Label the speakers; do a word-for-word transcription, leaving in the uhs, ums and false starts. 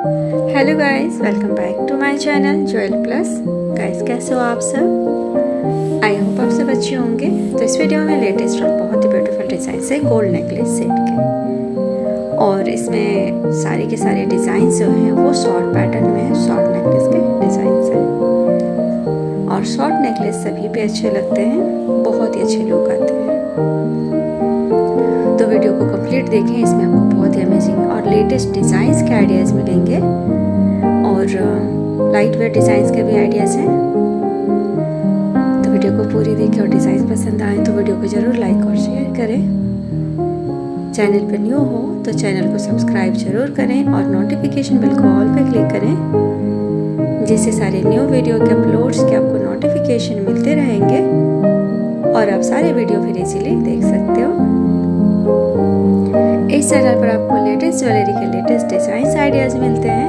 Speaker 1: Hello guys, welcome back to my channel jewel plus. Guys कैसे हो आप सब? आई होप आप सब अच्छे होंगे। तो इस वीडियो में लेटेस्ट और बहुत ही ब्यूटीफुल डिज़ाइन है गोल्ड नेकलेस सेट के, और इसमें सारे के सारे डिज़ाइन जो हैं वो शॉर्ट पैटर्न में है। शॉर्ट नेकलेस के डिज़ाइन हैं और शॉर्ट नेकलेस सभी पे अच्छे लगते हैं, बहुत ही अच्छे लुक आते हैं। तो वीडियो को कंप्लीट देखें, इसमें आपको बहुत ही अमेजिंग और लेटेस्ट डिज़ाइंस के आइडियाज़ मिलेंगे और लाइट वेट डिज़ाइंस के भी आइडियाज़ हैं। तो वीडियो को पूरी देखें और डिज़ाइन पसंद आए तो वीडियो को ज़रूर लाइक और शेयर करें। चैनल पर न्यू हो तो चैनल को सब्सक्राइब ज़रूर करें और नोटिफिकेशन बेल को ऑल पे क्लिक करें, जिससे सारे न्यू वीडियो के अपलोड्स के आपको नोटिफिकेशन मिलते रहेंगे और आप सारे वीडियो फिर इजीली देख सकते हो। इस चैनल पर आपको लेटेस्ट ज्वेलरी के लेटेस्ट डिज़ाइन आइडियाज़ मिलते हैं